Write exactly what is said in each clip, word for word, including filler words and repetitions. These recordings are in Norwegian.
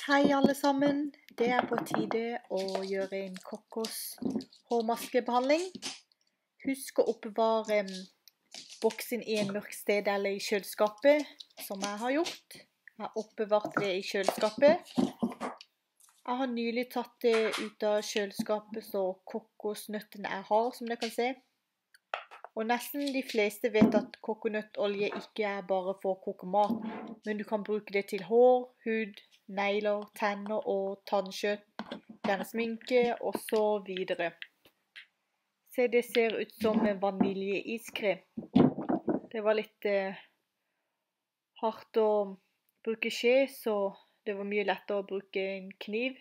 Hei alle sammen, det er på tide å gjøre en kokos hårmaskebehandling. Husk å oppbevare boksen i en mørk sted eller i kjøleskapet, som jeg har gjort. Jeg har oppbevart det i kjøleskapet. Jeg har nylig tatt det ut av kjøleskapet så kokosnøttene er hard, som dere kan se. Og nesten de fleste vet at kokonøttolje ikke er bare for å koke mat, men du kan bruke det til hår, hud, negler, tenner og tannkjøtt, gjerne sminke og så videre. Se, det ser ut som vaniljeiskrem. Det var litt eh, hardt å bruke skje, så det var mye lettere å bruke en kniv.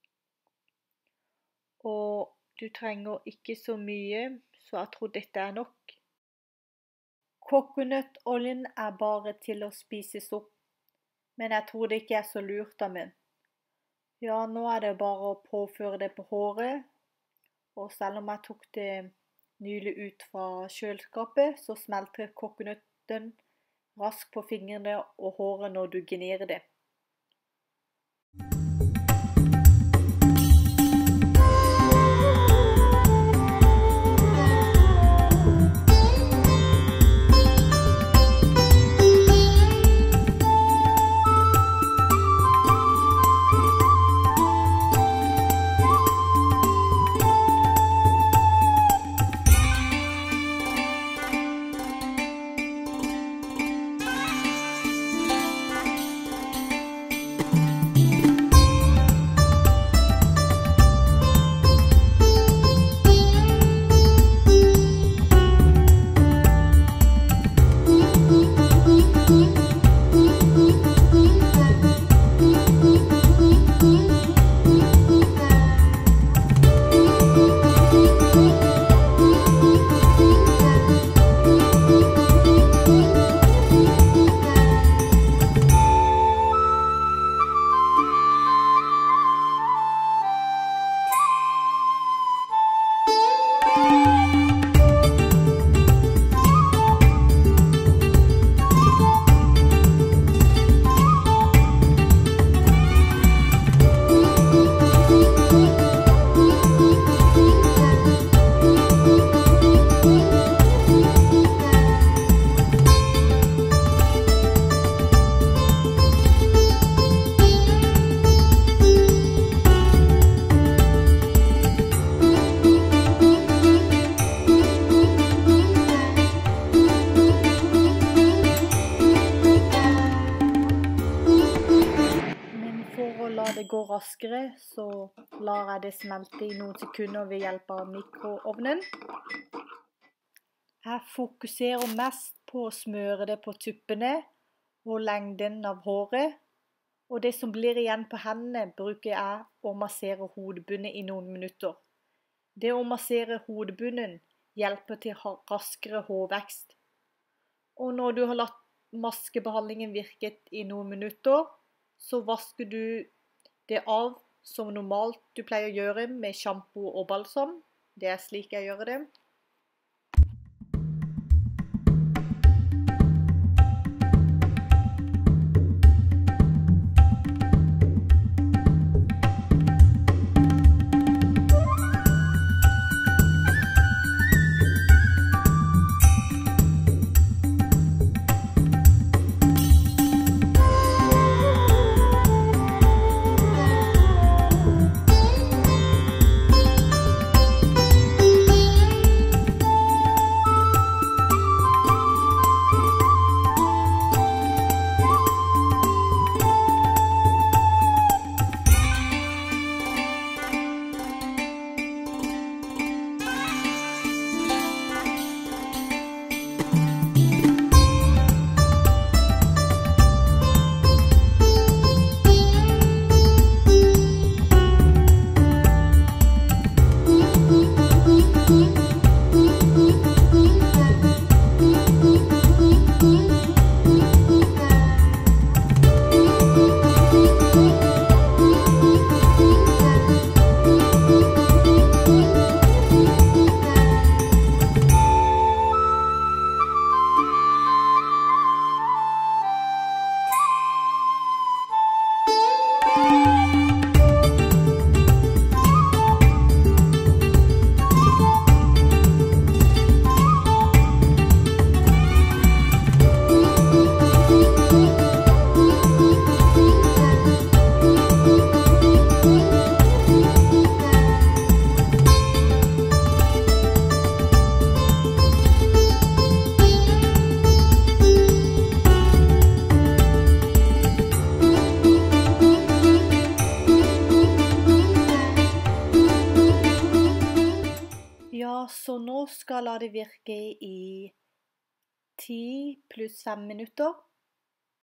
Og du trenger ikke så mye, så jeg tror dette er nok. Kokonøttoljen er bare til å spises opp, men jeg tror det ikke er så lurt av meg. Ja, nå er det bare å påføre det på håret, og selv om jeg tok det nylig ut fra kjøleskapet, så smelter kokonøtten raskt på fingrene og håret når du gnerer det. Det går raskere, så lar jeg det smelte i noen sekunder ved hjelp av mikroovnen. Jeg fokuserer mest på å smøre det på tuppene og lengden av håret. Og det som blir igjen på hendene bruker jeg å massere hodebunnen i noen minutter. Det å massere hodebunnen hjelper til raskere hårvekst. Og når du har latt maskebehandlingen virket i noen minutter, så vasker du det av som normalt du pleier å gjøre med shampoo og balsam. Det er slik jeg gjør det. Ja, så nå skal jeg la det virke i ti pluss fem minutter.